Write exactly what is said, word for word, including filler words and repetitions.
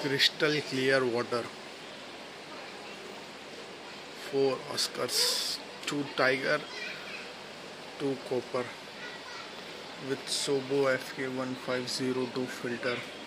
crystal clear water. Four Oscars, two Tiger, two Copper with Sobo F K one five zero two filter.